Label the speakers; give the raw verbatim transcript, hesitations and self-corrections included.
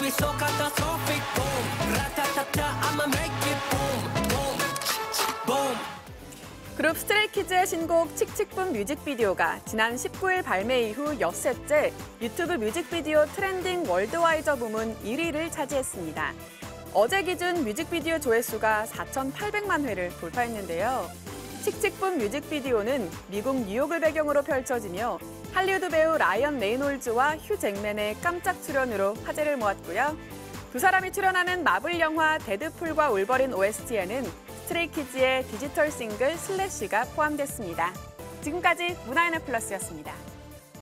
Speaker 1: be so catastrophic. Boom, ratatata, I'ma make it boom, boom, boom.
Speaker 2: 그룹 스트레이키즈의 신곡 칙칙붐 뮤직비디오가 지난 십구 일 발매 이후 엿새째 유튜브 뮤직비디오 트렌딩 월드와이저 부문 일 위를 차지했습니다. 어제 기준 뮤직비디오 조회수가 사천팔백만 회를 돌파했는데요. 칙칙붐 뮤직비디오는 미국 뉴욕을 배경으로 펼쳐지며 할리우드 배우 라이언 레이놀즈와 휴 잭맨의 깜짝 출연으로 화제를 모았고요. 두 사람이 출연하는 마블 영화 데드풀과 울버린 오에스티에는 스트레이키즈의 디지털 싱글 슬래시가 포함됐습니다. 지금까지 문화인플러스였습니다.